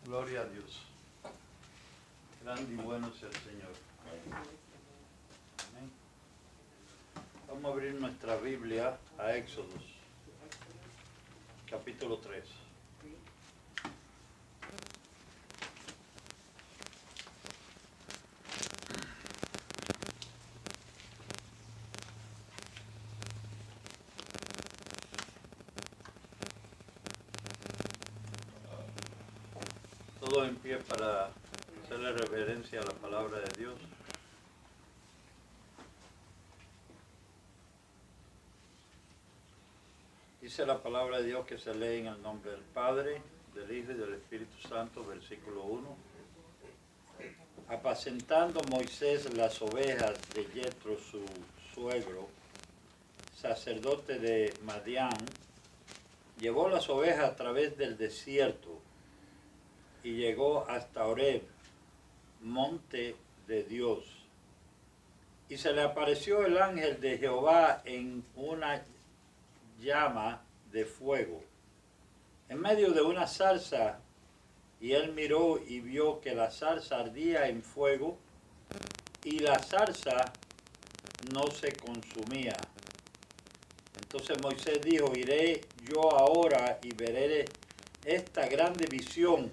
Gloria a Dios. Grande y bueno sea el Señor. Amén. Vamos a abrir nuestra Biblia a Éxodos, capítulo 3. Todo en pie para hacerle reverencia a la palabra de Dios. Dice la palabra de Dios que se lee en el nombre del Padre, del Hijo y del Espíritu Santo, versículo 1. Apacentando Moisés las ovejas de Yetro, su suegro, sacerdote de Madián, llevó las ovejas a través del desierto y llegó hasta Horeb, monte de Dios. Y se le apareció el ángel de Jehová en una llama de fuego, en medio de una zarza, y él miró y vio que la zarza ardía en fuego, y la zarza no se consumía. Entonces Moisés dijo: iré yo ahora y veré esta grande visión,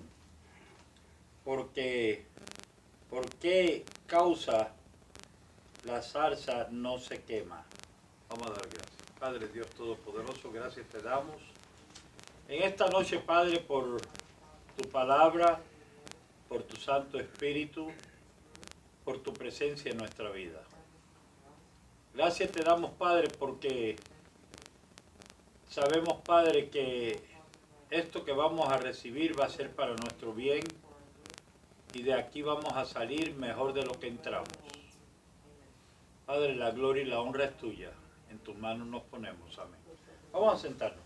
porque ¿por qué causa la zarza no se quema? Vamos a dar gracias. Padre Dios Todopoderoso, gracias te damos en esta noche, Padre, por tu palabra, por tu Santo Espíritu, por tu presencia en nuestra vida. Gracias te damos, Padre, porque sabemos, Padre, que esto que vamos a recibir va a ser para nuestro bien, y de aquí vamos a salir mejor de lo que entramos. Padre, la gloria y la honra es tuya. En tus manos nos ponemos. Amén. Vamos a sentarnos.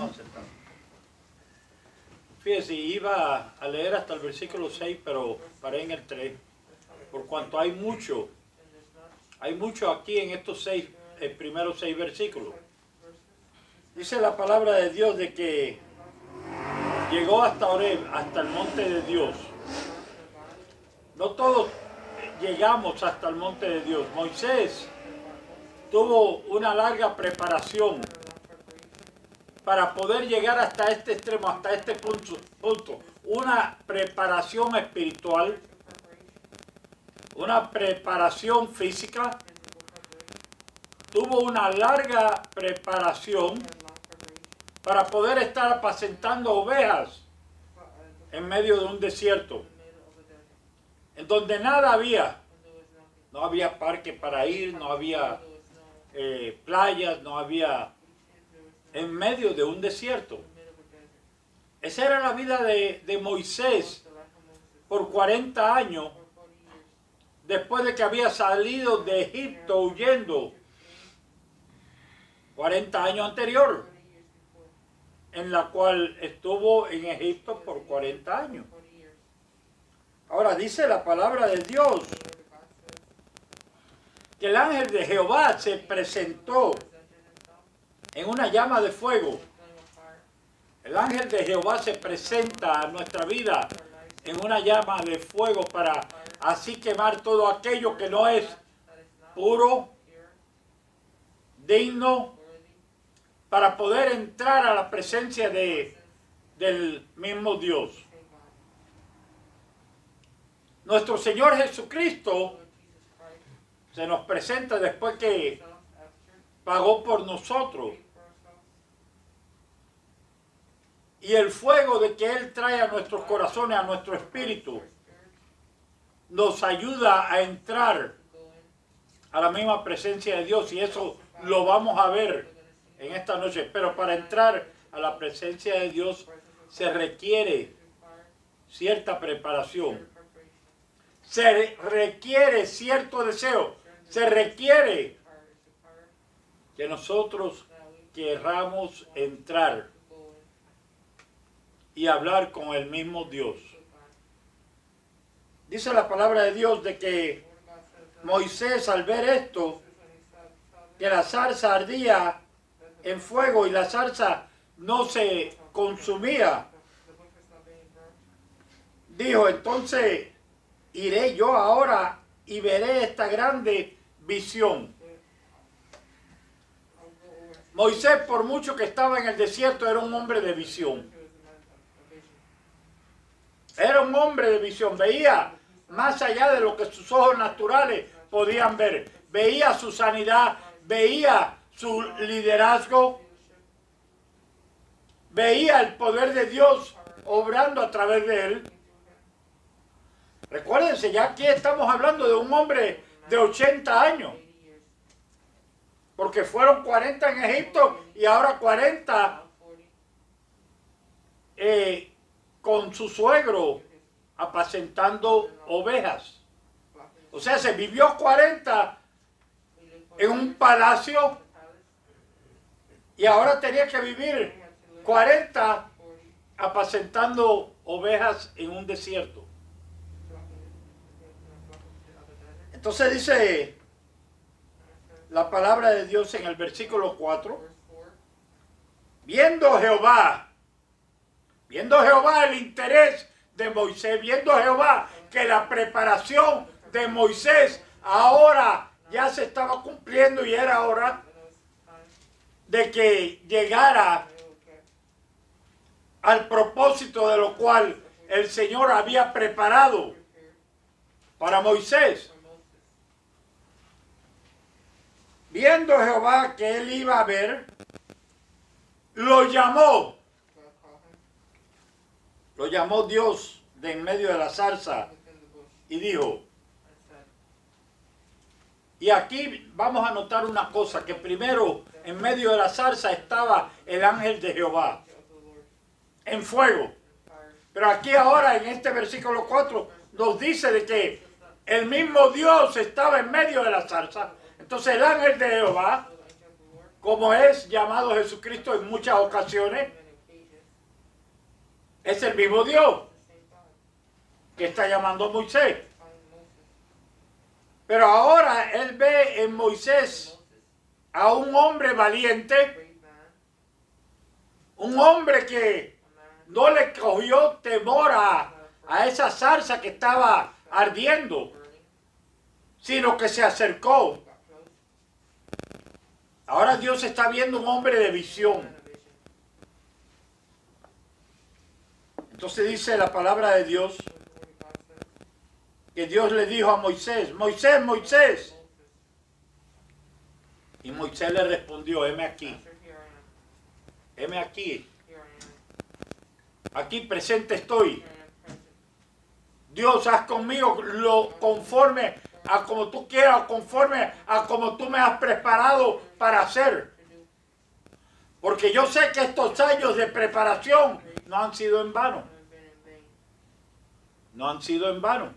Fíjese, iba a leer hasta el versículo 6, pero paré en el 3, por cuanto hay mucho aquí en estos primeros 6 versículos. Dice la palabra de Dios de que llegó hasta Horeb, hasta el monte de Dios. No todos llegamos hasta el monte de Dios. Moisés tuvo una larga preparación para poder llegar hasta este extremo, hasta este punto. Una preparación espiritual, una preparación física. Tuvo una larga preparación para poder estar apacentando ovejas en medio de un desierto, en donde nada había. No había parque para ir, no había playas, no había, en medio de un desierto. Esa era la vida de Moisés por 40 años, después de que había salido de Egipto huyendo. 40 años anterior, en la cual estuvo en Egipto por 40 años. Ahora dice la palabra de Dios que el ángel de Jehová se presentó en una llama de fuego. El ángel de Jehová se presenta a nuestra vida en una llama de fuego para así quemar todo aquello que no es puro, digno, para poder entrar a la presencia del mismo Dios. Nuestro Señor Jesucristo se nos presenta después que pagó por nosotros. Y el fuego de que Él trae a nuestros corazones, a nuestro espíritu, nos ayuda a entrar a la misma presencia de Dios. Y eso lo vamos a ver en esta noche. Pero para entrar a la presencia de Dios se requiere cierta preparación. Se requiere cierto deseo. Se requiere que nosotros querramos entrar y hablar con el mismo Dios. Dice la palabra de Dios de que Moisés, al ver esto, que la zarza ardía en fuego y la zarza no se consumía, dijo, entonces iré yo ahora y veré esta grande visión. Moisés, por mucho que estaba en el desierto, era un hombre de visión. Era un hombre de visión. Veía más allá de lo que sus ojos naturales podían ver. Veía su sanidad, veía su liderazgo, veía el poder de Dios obrando a través de él. Recuérdense, ya aquí estamos hablando de un hombre de 80 años. Porque fueron 40 en Egipto y ahora 40 con su suegro apacentando ovejas. O sea, se vivió 40 en un palacio y ahora tenía que vivir 40 apacentando ovejas en un desierto. Entonces dice la palabra de Dios en el versículo 4, viendo Jehová el interés de Moisés, viendo Jehová que la preparación de Moisés ahora ya se estaba cumpliendo y era hora de que llegara al propósito de lo cual el Señor había preparado para Moisés. Viendo Jehová que él iba a ver, lo llamó Dios de en medio de la zarza y dijo, y aquí vamos a notar una cosa, que primero en medio de la zarza estaba el ángel de Jehová en fuego, pero aquí ahora en este versículo 4 nos dice de que el mismo Dios estaba en medio de la zarza. Entonces el ángel de Jehová, como es llamado Jesucristo en muchas ocasiones, es el mismo Dios que está llamando a Moisés. Pero ahora él ve en Moisés a un hombre valiente, un hombre que no le cogió temor a esa zarza que estaba ardiendo, sino que se acercó. Ahora Dios está viendo un hombre de visión. Entonces dice la palabra de Dios que Dios le dijo a Moisés, Moisés, Moisés. Y Moisés le respondió, heme aquí. Heme aquí. Aquí presente estoy. Dios, haz conmigo lo conforme a como tú quieras, conforme a como tú me has preparado para hacer. Porque yo sé que estos años de preparación no han sido en vano. No han sido en vano.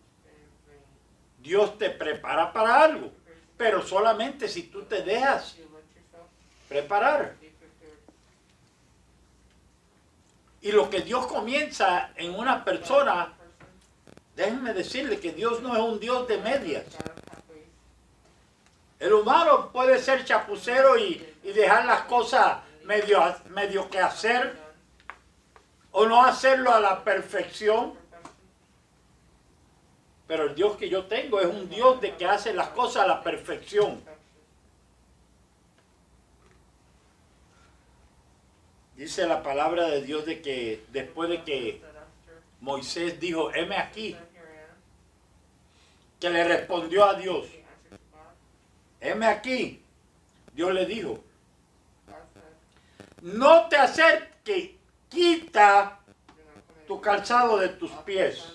Dios te prepara para algo, pero solamente si tú te dejas preparar. Y lo que Dios comienza en una persona, déjenme decirle que Dios no es un Dios de medias. El humano puede ser chapucero y dejar las cosas medio que hacer o no hacerlo a la perfección. Pero el Dios que yo tengo es un Dios de que hace las cosas a la perfección. Dice la palabra de Dios de que después de que Moisés dijo, heme aquí, que le respondió a Dios, heme aquí, Dios le dijo, no te acerques, quita tu calzado de tus pies.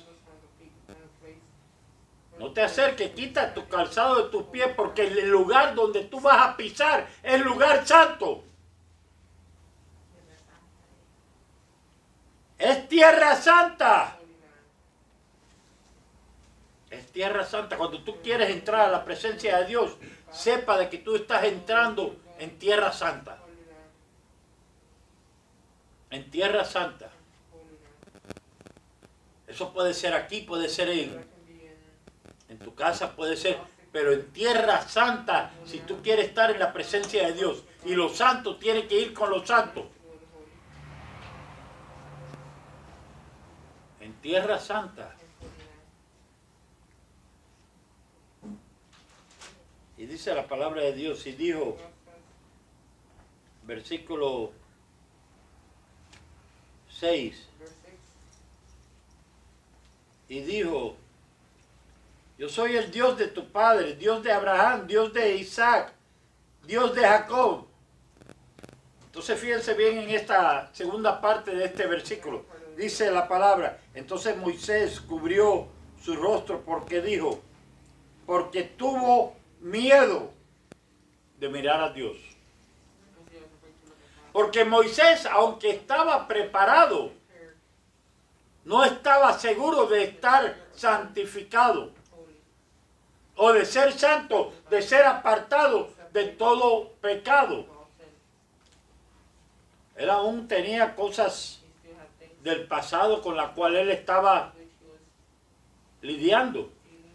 No te acerques, quita tu calzado de tus pies, porque el lugar donde tú vas a pisar es lugar santo. Es tierra santa. Es tierra santa. Cuando tú quieres entrar a la presencia de Dios, sepa de que tú estás entrando en tierra santa. En tierra santa. Eso puede ser aquí, puede ser en tu casa, puede ser, pero en tierra santa, si tú quieres estar en la presencia de Dios, y los santos tienen que ir con los santos. En Tierra Santa. Y dice la palabra de Dios, y dijo, versículo 6, y dijo, yo soy el Dios de tu padre, Dios de Abraham, Dios de Isaac, Dios de Jacob. Entonces fíjense bien en esta segunda parte de este versículo. Dice la palabra, entonces Moisés cubrió su rostro porque dijo, porque tuvo miedo de mirar a Dios. Porque Moisés, aunque estaba preparado, no estaba seguro de estar santificado o de ser santo, de ser apartado de todo pecado. Él aún tenía cosas del pasado con las cuales él estaba lidiando.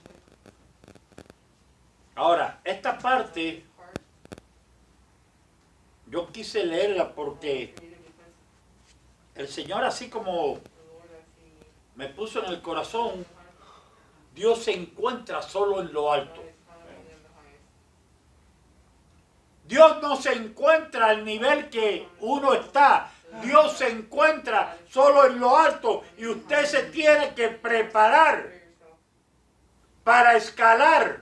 Ahora, esta parte yo quise leerla porque el Señor, así como me puso en el corazón, Dios se encuentra solo en lo alto. Dios no se encuentra al nivel que uno está. Dios se encuentra solo en lo alto y usted se tiene que preparar para escalar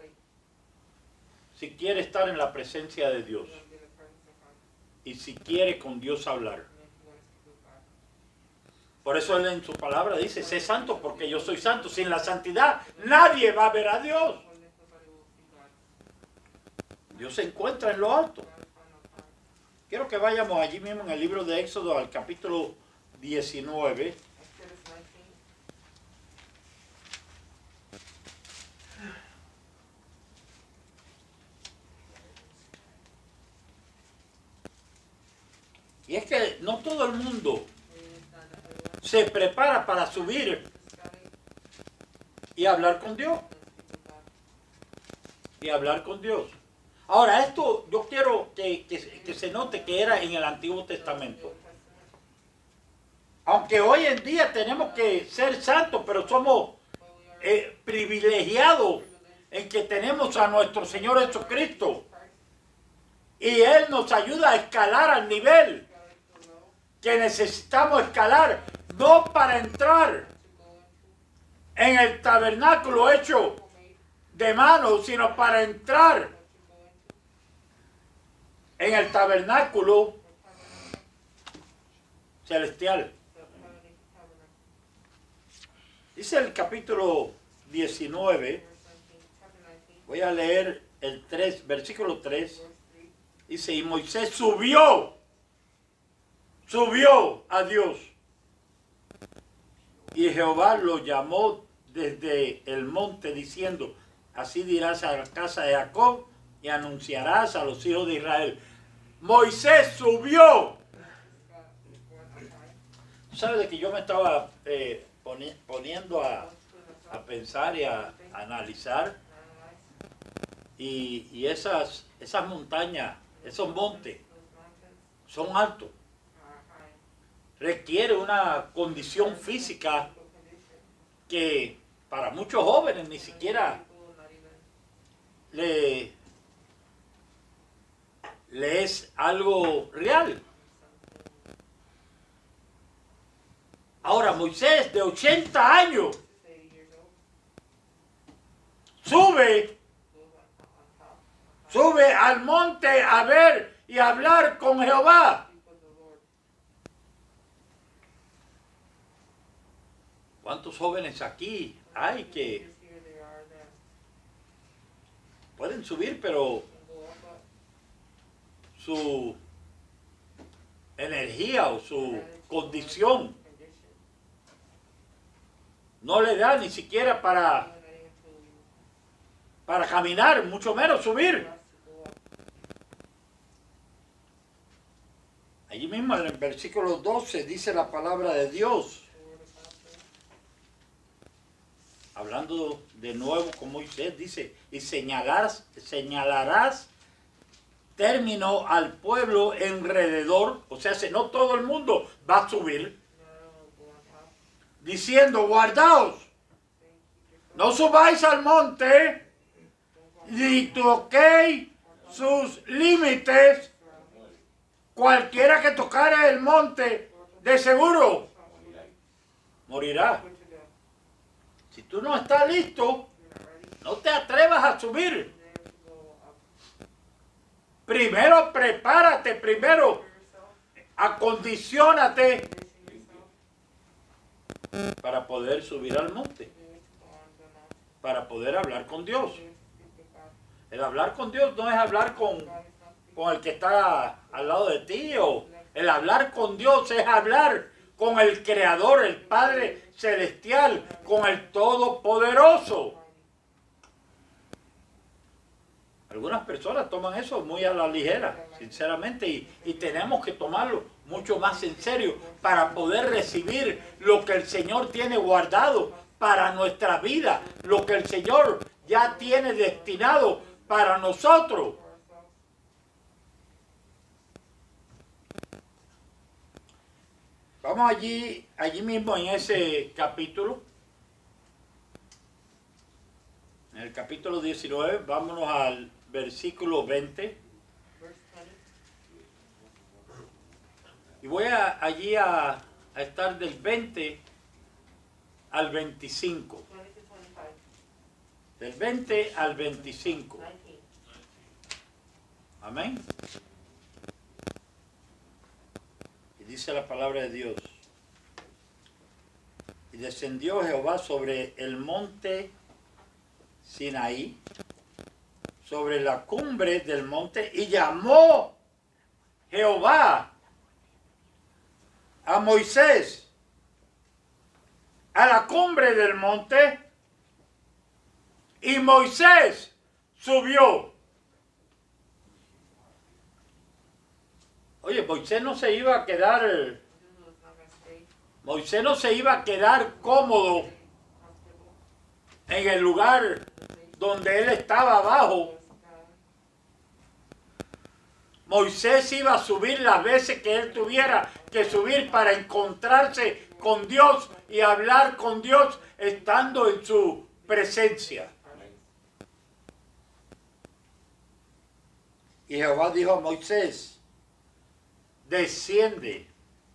si quiere estar en la presencia de Dios y si quiere con Dios hablar. Por eso Él en su palabra dice, sé santo porque yo soy santo. Sin la santidad nadie va a ver a Dios. Dios se encuentra en lo alto. Quiero que vayamos allí mismo en el libro de Éxodo al capítulo 19. Y es que no todo el mundo se prepara para subir y hablar con Dios. Y hablar con Dios. Ahora, esto yo quiero que se note que era en el Antiguo Testamento. Aunque hoy en día tenemos que ser santos, pero somos privilegiados en que tenemos a nuestro Señor Jesucristo. Y Él nos ayuda a escalar al nivel que necesitamos escalar, no para entrar en el tabernáculo hecho de mano, sino para entrar en el tabernáculo celestial. Dice el capítulo 19, voy a leer el 3, versículo 3, dice, y Moisés subió a Dios, y Jehová lo llamó desde el monte diciendo, así dirás a la casa de Jacob y anunciarás a los hijos de Israel. Moisés subió. ¿Sabes de que yo me estaba poniendo a pensar y a analizar? Y esas montañas, esos montes, son altos. Requiere una condición física que para muchos jóvenes ni siquiera le es algo real. Ahora Moisés, de 80 años, sube al monte a ver y hablar con Jehová. ¿Cuántos jóvenes aquí hay que pueden subir, pero su energía o su condición no le da ni siquiera para caminar, mucho menos subir? Allí mismo en el versículo 12 dice la palabra de Dios, hablando de nuevo con Moisés, dice, y señalarás término al pueblo alrededor, o sea, si no todo el mundo va a subir, diciendo, guardaos, no subáis al monte, ni toquéis sus límites. Cualquiera que tocare el monte, de seguro morirá. Si tú no estás listo, no te atrevas a subir. Primero prepárate, primero acondiciónate para poder subir al monte, para poder hablar con Dios. El hablar con Dios no es hablar con el que está al lado de ti, o el hablar con Dios es hablar con el Creador, el Padre Celestial, con el Todopoderoso. Algunas personas toman eso muy a la ligera, sinceramente, y tenemos que tomarlo mucho más en serio para poder recibir lo que el Señor tiene guardado para nuestra vida, lo que el Señor ya tiene destinado para nosotros. Vamos allí mismo en ese capítulo. En el capítulo 19, vámonos al versículo 20. Y voy allí a estar del 20 al 25. Del 20 al 25. Amén. Y dice la palabra de Dios. Y descendió Jehová sobre el monte Sinaí, sobre la cumbre del monte, y llamó Jehová a Moisés a la cumbre del monte, y Moisés subió. Oye, Moisés no se iba a quedar cómodo en el lugar donde él estaba abajo. Moisés iba a subir las veces que él tuviera que subir para encontrarse con Dios y hablar con Dios estando en su presencia. Y Jehová dijo a Moisés, desciende,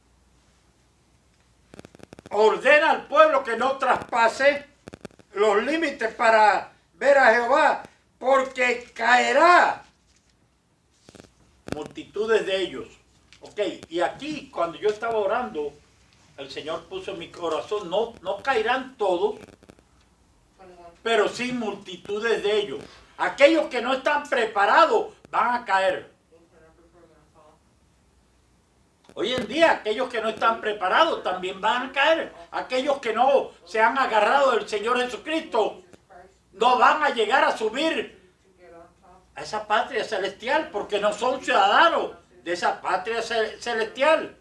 ordena al pueblo que no traspase los límites para ver a Jehová, porque caerá multitudes de ellos. Ok, y aquí cuando yo estaba orando, el Señor puso en mi corazón, no caerán todos, pero sí multitudes de ellos. Aquellos que no están preparados van a caer. Hoy en día aquellos que no están preparados también van a caer. Aquellos que no se han agarrado del Señor Jesucristo no van a llegar a subir a esa patria celestial porque no son ciudadanos de esa patria celestial.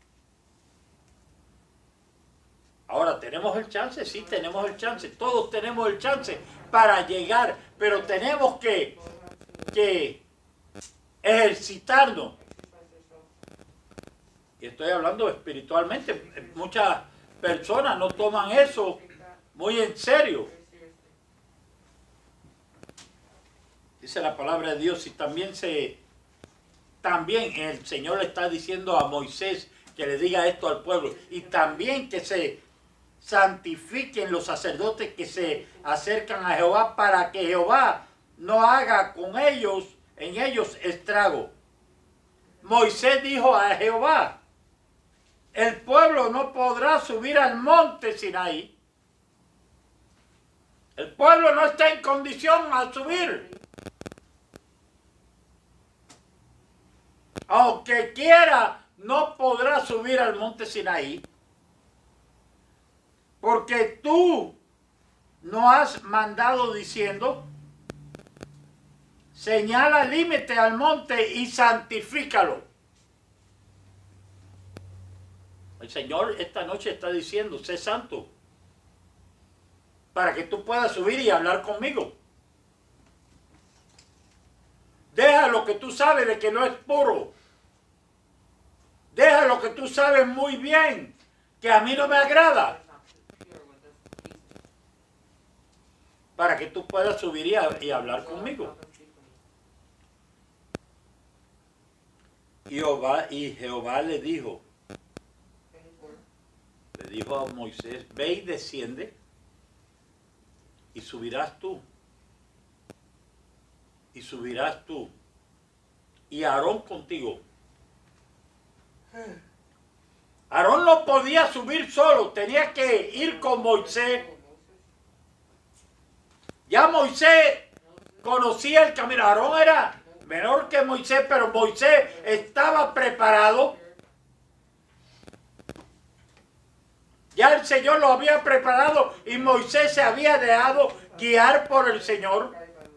Ahora, ¿tenemos el chance? Sí, tenemos el chance. Todos tenemos el chance para llegar, pero tenemos que ejercitarnos. Y estoy hablando espiritualmente. Muchas personas no toman eso muy en serio. Dice la palabra de Dios, y también el Señor le está diciendo a Moisés que le diga esto al pueblo, y también que se santifiquen los sacerdotes que se acercan a Jehová, para que Jehová no haga en ellos estrago. Moisés dijo a Jehová, el pueblo no podrá subir al monte Sinaí. El pueblo no está en condición a subir. Aunque quiera, no podrá subir al monte Sinaí. Porque tú no has mandado diciendo, señala límite al monte y santifícalo. El Señor esta noche está diciendo, sé santo, para que tú puedas subir y hablar conmigo. Deja lo que tú sabes de que no es puro. Deja lo que tú sabes muy bien, que a mí no me agrada. para que tú puedas subir y hablar conmigo. Y Jehová le dijo a Moisés, ve y desciende y subirás tú. Y subirás tú. Y Aarón contigo. Aarón no podía subir solo, tenía que ir con Moisés. Ya Moisés conocía el camino. Aarón era menor que Moisés, pero Moisés estaba preparado. Ya el Señor lo había preparado y Moisés se había dejado guiar por el Señor.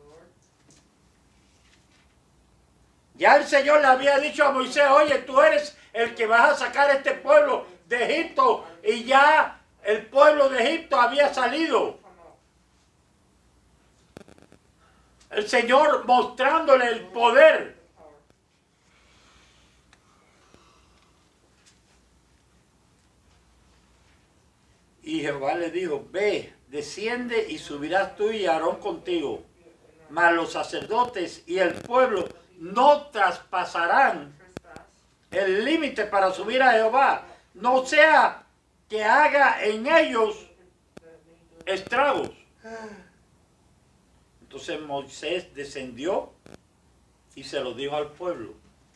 Ya el Señor le había dicho a Moisés, oye, tú eres el que vas a sacar a este pueblo de Egipto. Y ya el pueblo de Egipto había salido. El Señor mostrándole el poder. Y Jehová le dijo, ve, desciende y subirás tú y Aarón contigo. Mas los sacerdotes y el pueblo no traspasarán el límite para subir a Jehová. No sea que haga en ellos estragos. Entonces Moisés descendió y se lo dijo al pueblo.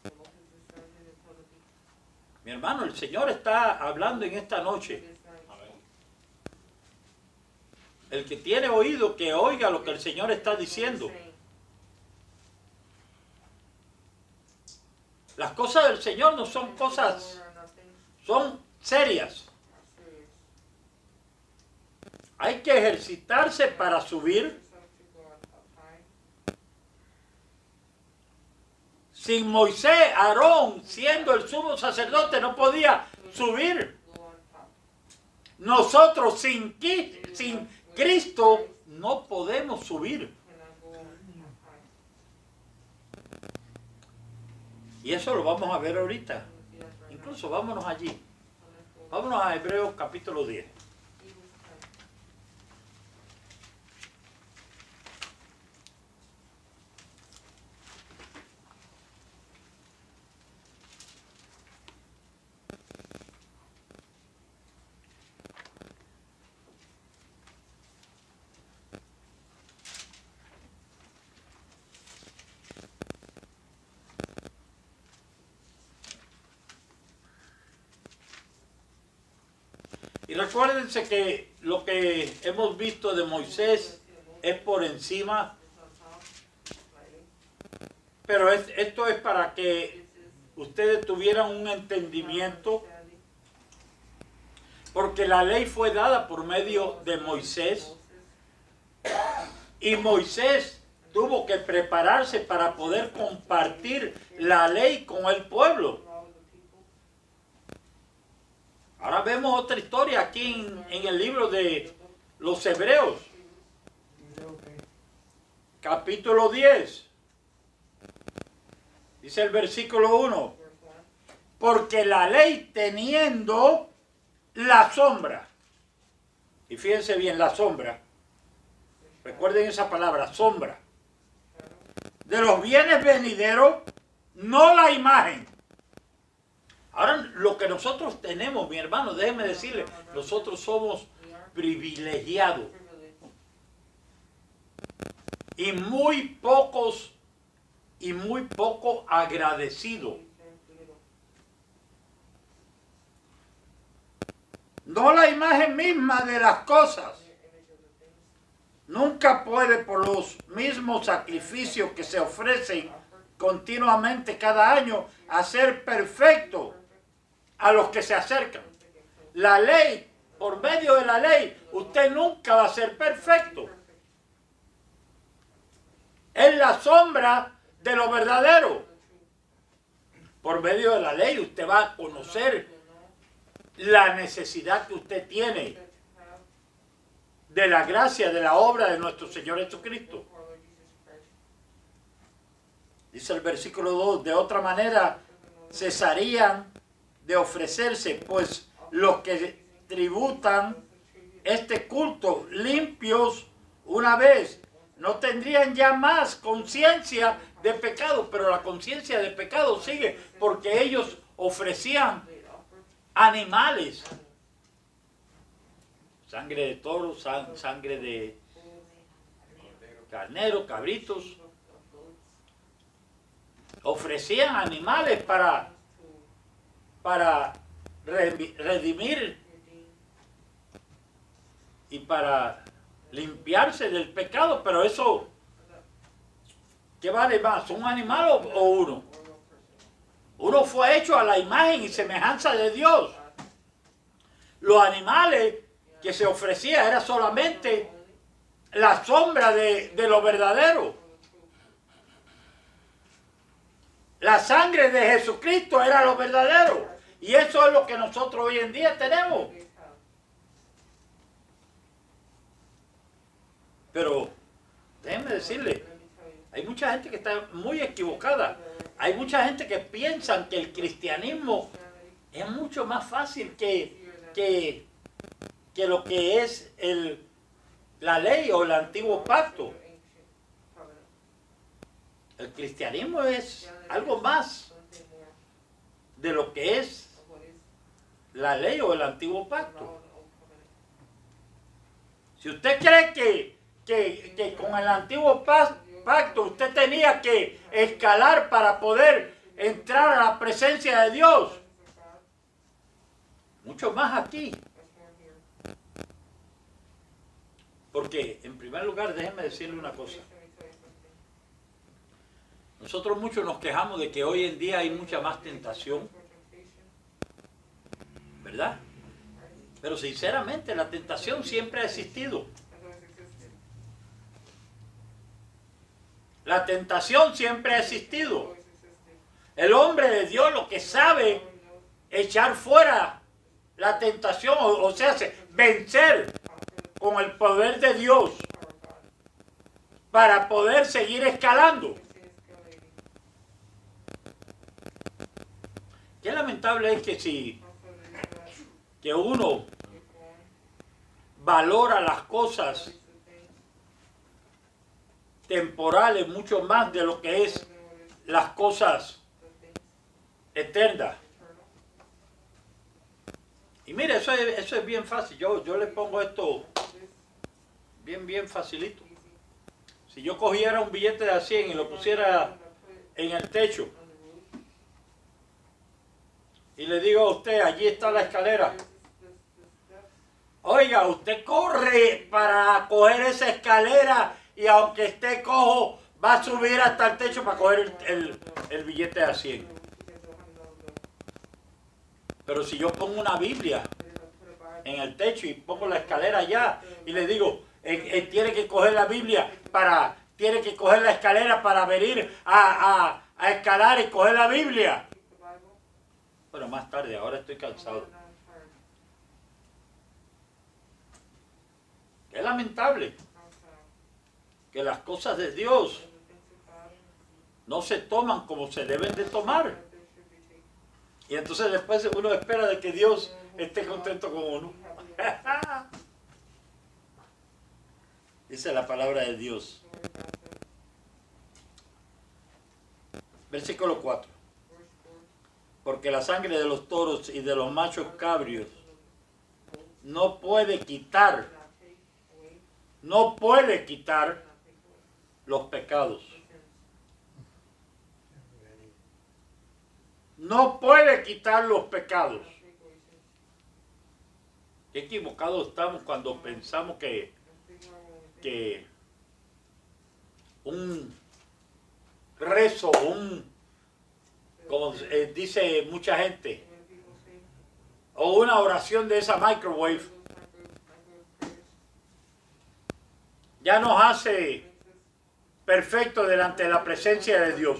Mi hermano, el Señor está hablando en esta noche. El que tiene oído, que oiga lo que el Señor está diciendo. Las cosas del Señor no son cosas, son serias. Hay que ejercitarse para subir. Sin Moisés, Aarón, siendo el sumo sacerdote, no podía subir. Nosotros sin Cristo no podemos subir. Y eso lo vamos a ver ahorita. Incluso vámonos allí. Vámonos a Hebreos capítulo 10. Y recuérdense que lo que hemos visto de Moisés es por encima, pero esto es para que ustedes tuvieran un entendimiento, porque la ley fue dada por medio de Moisés y Moisés tuvo que prepararse para poder compartir la ley con el pueblo. Ahora vemos otra historia aquí en el libro de los Hebreos. Capítulo 10. Dice el versículo 1. Porque la ley teniendo la sombra. Y fíjense bien, la sombra. Recuerden esa palabra, sombra. De los bienes venideros, no la imagen. Ahora, lo que nosotros tenemos, mi hermano, déjeme decirle, nosotros somos privilegiados. Y muy poco agradecidos. No la imagen misma de las cosas. Nunca puede, por los mismos sacrificios que se ofrecen continuamente cada año, hacer perfecto a los que se acercan. La ley, por medio de la ley, usted nunca va a ser perfecto. Es la sombra de lo verdadero. Por medio de la ley usted va a conocer la necesidad que usted tiene de la gracia, de la obra de nuestro Señor Jesucristo. Dice el versículo 2, de otra manera cesarían de ofrecerse, pues los que tributan este culto limpios una vez, no tendrían ya más conciencia de pecado, pero la conciencia de pecado sigue porque ellos ofrecían animales, sangre de toro, sangre de carnero, cabritos, ofrecían animales para redimir y para limpiarse del pecado, pero eso, ¿qué vale más? ¿Un animal o uno? Uno fue hecho a la imagen y semejanza de Dios. Los animales que se ofrecía era solamente la sombra de lo verdadero. La sangre de Jesucristo era lo verdadero. Y eso es lo que nosotros hoy en día tenemos. Pero déjenme decirle, hay mucha gente que está muy equivocada. Hay mucha gente que piensa que el cristianismo es mucho más fácil que lo que es la ley o el antiguo pacto. El cristianismo es algo más de lo que es la ley o el antiguo pacto. Si usted cree que con el antiguo pacto usted tenía que escalar para poder entrar a la presencia de Dios, mucho más aquí. Porque, en primer lugar, déjenme decirle una cosa. Nosotros muchos nos quejamos de que hoy en día hay mucha más tentación, ¿verdad? Pero sinceramente la tentación siempre ha existido. La tentación siempre ha existido. El hombre de Dios lo que sabe echar fuera la tentación, o sea, vencer con el poder de Dios para poder seguir escalando. Qué lamentable es que uno valora las cosas temporales mucho más de lo que es las cosas eternas. Y mire, eso es bien fácil. Yo le pongo esto bien facilito. Si yo cogiera un billete de 100 y lo pusiera en el techo y le digo a usted, allí está la escalera. Oiga, usted corre para coger esa escalera y aunque esté cojo, va a subir hasta el techo para coger el billete de 100. Pero si yo pongo una Biblia en el techo y pongo la escalera allá y le digo, tiene que coger la Biblia tiene que coger la escalera para venir a escalar y coger la Biblia. Bueno, más tarde, ahora estoy cansado. Qué lamentable que las cosas de Dios no se toman como se deben de tomar. Y entonces después uno espera de que Dios esté contento con uno. Dice la palabra de Dios. Versículo 4. Porque la sangre de los toros y de los machos cabrios no puede quitar los pecados. No puede quitar los pecados. Qué equivocados estamos cuando pensamos que un rezo, como dice mucha gente, o una oración de esa microwave, ya nos hace perfectos delante de la presencia de Dios.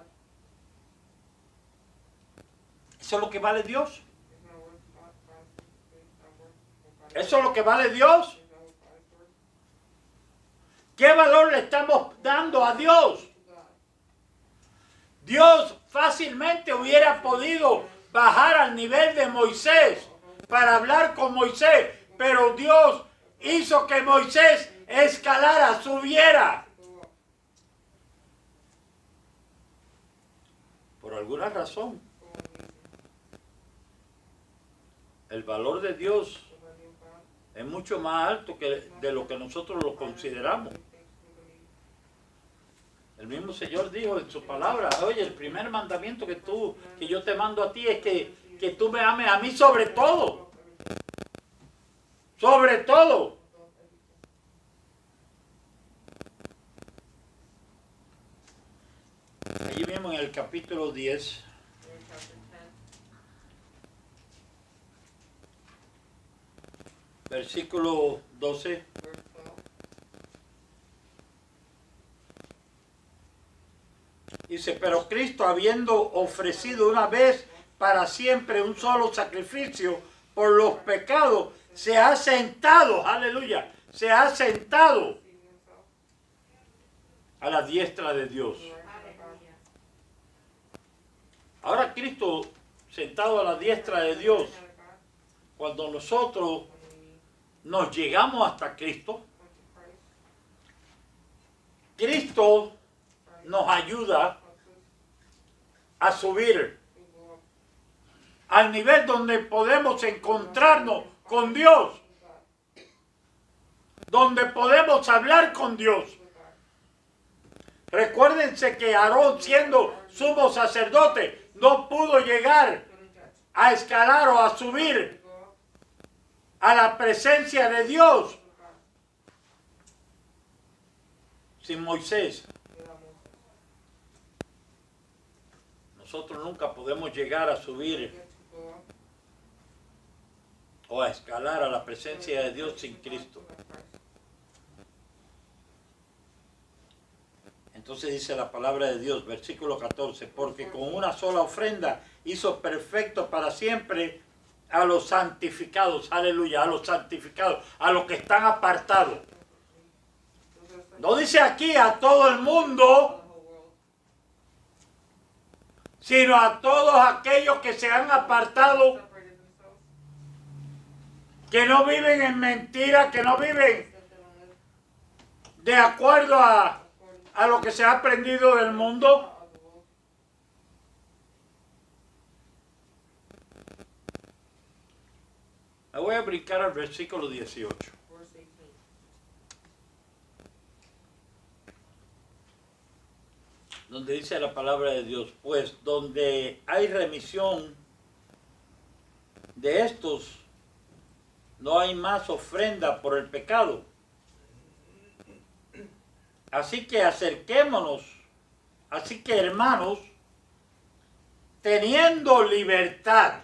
¿Eso es lo que vale Dios? ¿Eso es lo que vale Dios? ¿Qué valor le estamos dando a Dios? Dios fácilmente hubiera podido bajar al nivel de Moisés para hablar con Moisés, pero Dios hizo que Moisés escalara, subiera. Por alguna razón, el valor de Dios es mucho más alto que de lo que nosotros lo consideramos. El mismo Señor dijo en su palabra, oye, el primer mandamiento que yo te mando a ti es que tú me ames a mí sobre todo. Sobre todo. Allí mismo en el capítulo 10, versículo 12. Dice, pero Cristo, habiendo ofrecido una vez para siempre un solo sacrificio por los pecados, se ha sentado, aleluya, se ha sentado a la diestra de Dios. Ahora Cristo sentado a la diestra de Dios, cuando nosotros nos llegamos hasta Cristo, Cristo nos ayuda a subir al nivel donde podemos encontrarnos con Dios, donde podemos hablar con Dios. Recuérdense que Aarón, siendo sumo sacerdote, no pudo llegar a escalar o a subir a la presencia de Dios sin Moisés. Nosotros nunca podemos llegar a subir o a escalar a la presencia de Dios sin Cristo. Entonces dice la palabra de Dios, versículo 14, porque con una sola ofrenda hizo perfecto para siempre a los santificados, aleluya, a los santificados, a los que están apartados. No dice aquí a todo el mundo, sino a todos aquellos que se han apartado, que no viven en mentira, que no viven de acuerdo a lo que se ha aprendido del mundo. Me voy a brincar al versículo 18. Donde dice la palabra de Dios, pues donde hay remisión de estos, no hay más ofrenda por el pecado. Así que acerquémonos, así que hermanos, teniendo libertad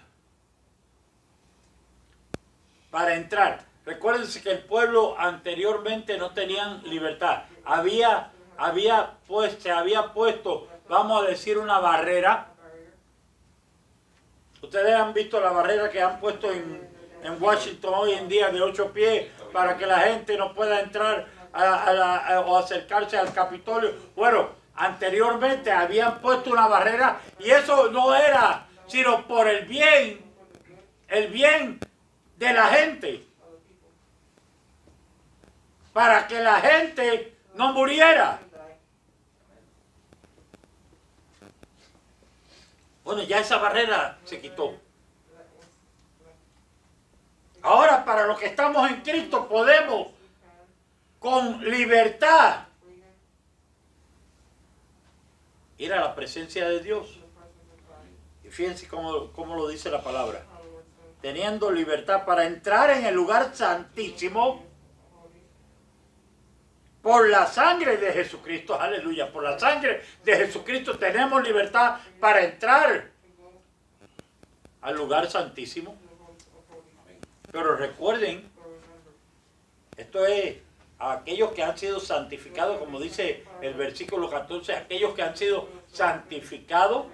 para entrar. Recuérdense que el pueblo anteriormente no tenían libertad. Se había puesto, vamos a decir, una barrera. Ustedes han visto la barrera que han puesto en Washington hoy en día de 8 pies para que la gente no pueda entrar o acercarse al Capitolio. Bueno, anteriormente habían puesto una barrera y eso no era sino por el bien de la gente, para que la gente no muriera. Bueno, ya esa barrera se quitó. Ahora, para los que estamos en Cristo, podemos con libertad ir a la presencia de Dios. Y fíjense cómo lo dice la palabra. Teniendo libertad para entrar en el lugar santísimo por la sangre de Jesucristo. Aleluya. Por la sangre de Jesucristo tenemos libertad para entrar al lugar santísimo. Pero recuerden, esto es a aquellos que han sido santificados, como dice el versículo 14, aquellos que han sido santificados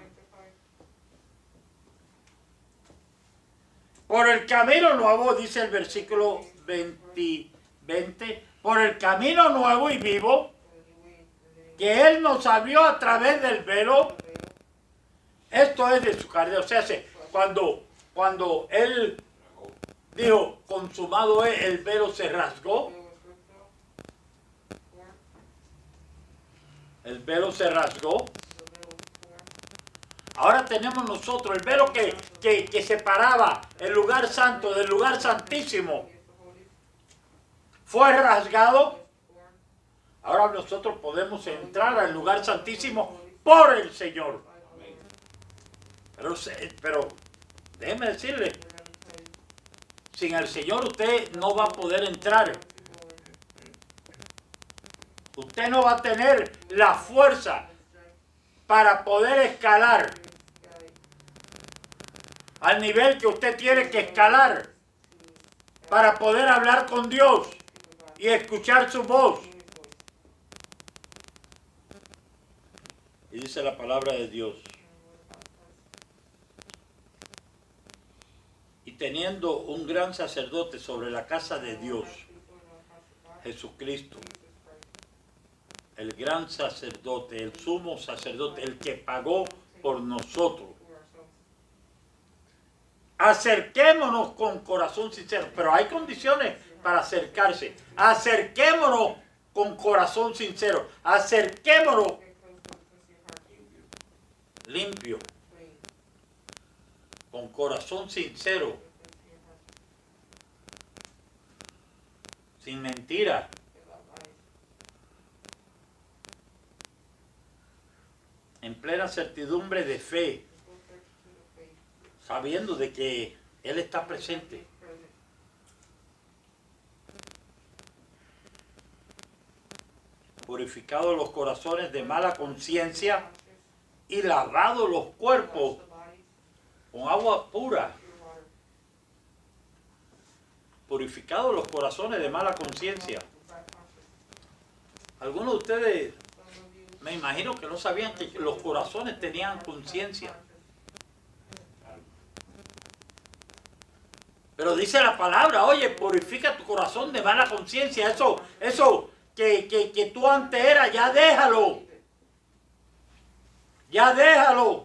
por el camino nuevo, dice el versículo 20, por el camino nuevo y vivo que Él nos abrió a través del velo. Esto es de su carne. O sea, cuando Él dijo, consumado es, el velo se rasgó. El velo se rasgó. Ahora tenemos nosotros el velo que separaba el lugar santo del lugar santísimo. Fue rasgado. Ahora nosotros podemos entrar al lugar santísimo por el Señor. Pero déjeme decirle, sin el Señor usted no va a poder entrar. Usted no va a tener la fuerza para poder escalar al nivel que usted tiene que escalar para poder hablar con Dios y escuchar su voz. Y dice la palabra de Dios: y teniendo un gran sacerdote sobre la casa de Dios, Jesucristo, el gran sacerdote, el sumo sacerdote, el que pagó por nosotros. Acerquémonos con corazón sincero, pero hay condiciones para acercarse. Acerquémonos con corazón sincero, acerquémonos limpio, con corazón sincero, sin mentira. En plena certidumbre de fe, sabiendo de que Él está presente. Purificados los corazones de mala conciencia y lavados los cuerpos con agua pura. Purificados los corazones de mala conciencia. Algunos de ustedes, me imagino que no sabían que los corazones tenían conciencia. Pero dice la palabra, oye, purifica tu corazón de mala conciencia. Eso que tú antes eras, ya déjalo. Ya déjalo.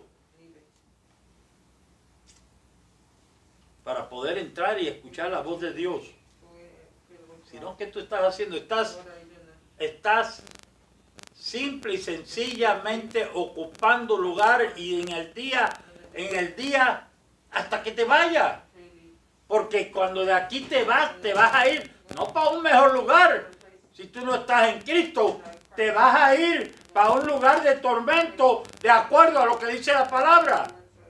Para poder entrar y escuchar la voz de Dios. Sino, ¿qué tú estás haciendo? Estás simple y sencillamente ocupando lugar y en el día hasta que te vayas. Porque cuando de aquí te vas a ir no para un mejor lugar. Si tú no estás en Cristo, te vas a ir para un lugar de tormento, de acuerdo a lo que dice la palabra.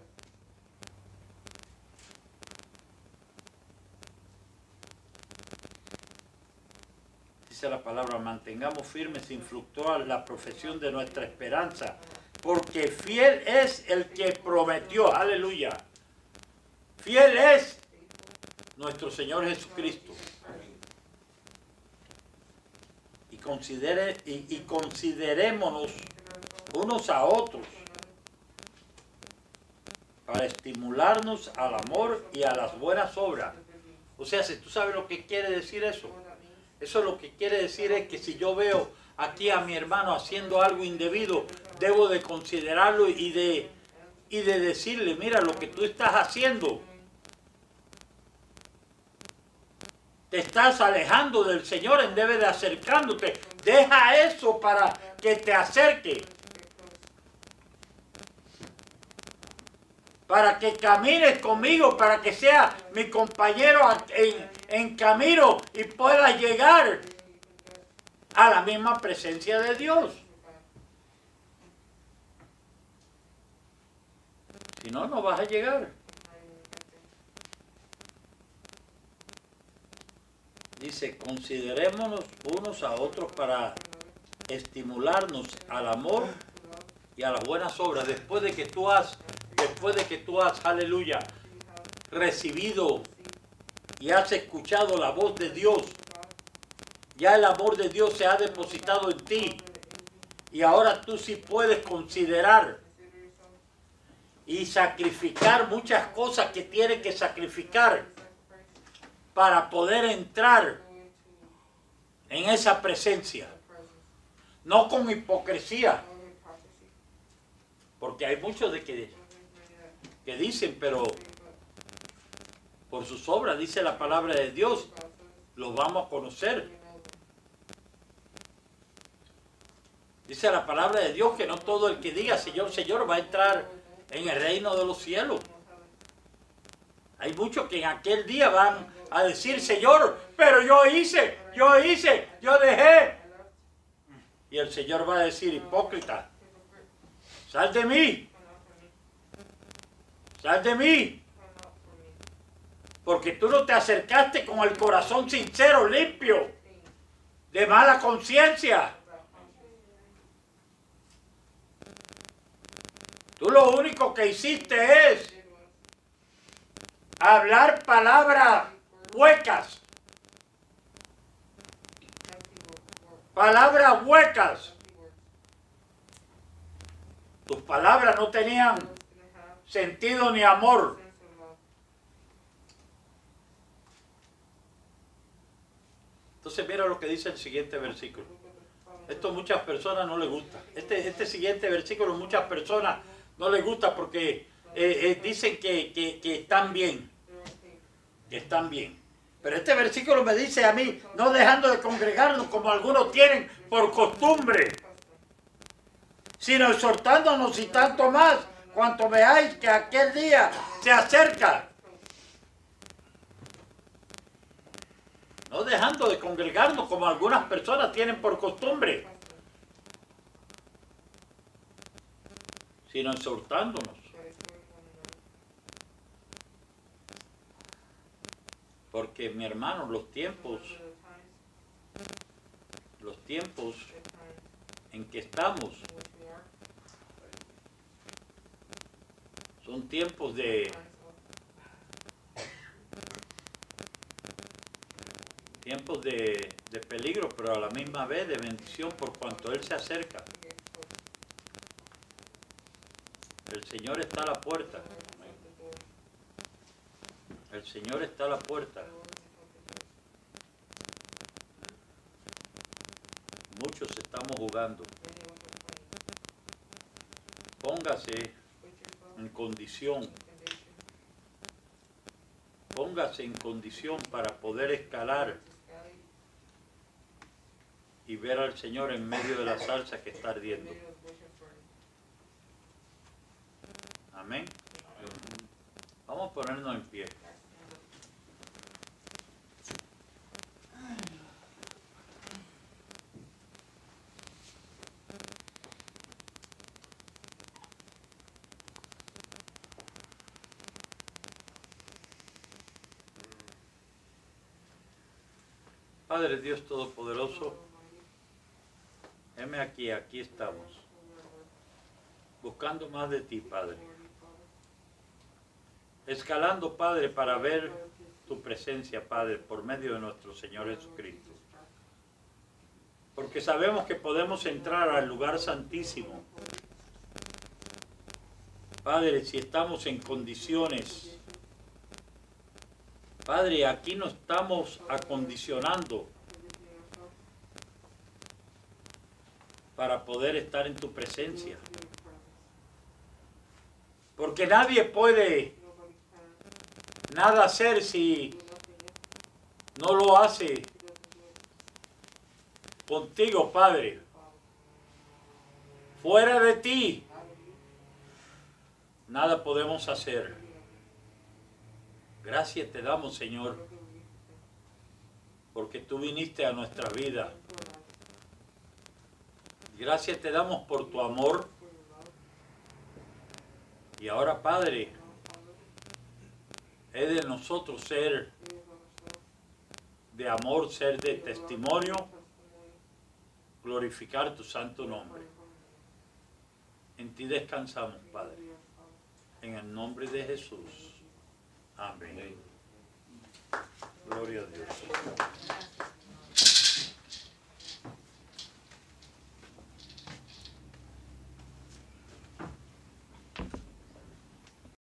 Dice la palabra: mantengamos firme sin fluctuar la profesión de nuestra esperanza, porque fiel es el que prometió. Aleluya. Fiel es nuestro Señor Jesucristo. Y considerémonos unos a otros para estimularnos al amor y a las buenas obras. O sea, si tú sabes lo que quiere decir eso. Eso lo que quiere decir es que si yo veo aquí a mi hermano haciendo algo indebido, debo de considerarlo y de decirle: mira, lo que tú estás haciendo, te estás alejando del Señor en vez de acercándote. Deja eso para que te acerque. Para que camines conmigo, para que sea mi compañero en camino y pueda llegar a la misma presencia de Dios. Si no, no vas a llegar. Dice: considerémonos unos a otros para estimularnos al amor y a las buenas obras. Después de que tú has, aleluya, recibido y has escuchado la voz de Dios, ya el amor de Dios se ha depositado en ti. Y ahora tú sí puedes considerar y sacrificar muchas cosas que tienes que sacrificar para poder entrar en esa presencia. No con hipocresía. Porque hay muchos que dicen, pero por sus obras, dice la palabra de Dios, los vamos a conocer. Dice la palabra de Dios que no todo el que diga Señor, Señor va a entrar en el reino de los cielos. Hay muchos que en aquel día van a decir, Señor, pero yo hice, yo dejé. Y el Señor va a decir, hipócrita, sal de mí. Sal de mí. Porque tú no te acercaste con el corazón sincero, limpio, de mala conciencia. Tú lo único que hiciste es hablar palabras huecas. Palabras huecas. Tus palabras no tenían sentido ni amor. Entonces mira lo que dice el siguiente versículo. Esto a muchas personas no les gusta. Este siguiente versículo a muchas personas no les gusta porque dicen que están bien. Que están bien. Pero este versículo me dice a mí, no dejando de congregarnos como algunos tienen por costumbre, sino exhortándonos y tanto más, cuanto veáis que aquel día se acerca. No dejando de congregarnos como algunas personas tienen por costumbre, sino exhortándonos. Porque, mi hermano, los tiempos en que estamos son tiempos de peligro, pero a la misma vez de bendición por cuanto Él se acerca. El Señor está a la puerta. El Señor está a la puerta. Muchos estamos jugando. Póngase en condición. Póngase en condición para poder escalar y ver al Señor en medio de la salsa que está ardiendo. Amén. Vamos a ponernos en pie. Padre Dios Todopoderoso, heme aquí estamos, buscando más de ti, Padre. Escalando, Padre, para ver tu presencia, Padre, por medio de nuestro Señor Jesucristo. Porque sabemos que podemos entrar al lugar santísimo, Padre, si estamos en condiciones. Padre, aquí nos estamos acondicionando para poder estar en tu presencia. Porque nadie puede nada hacer si no lo hace contigo, Padre. Fuera de ti, nada podemos hacer. Gracias te damos, Señor, porque tú viniste a nuestra vida. Gracias te damos por tu amor. Y ahora, Padre, es de nosotros ser de amor, ser de testimonio, glorificar tu santo nombre. En ti descansamos, Padre. En el nombre de Jesús. Amén. Gloria a Dios.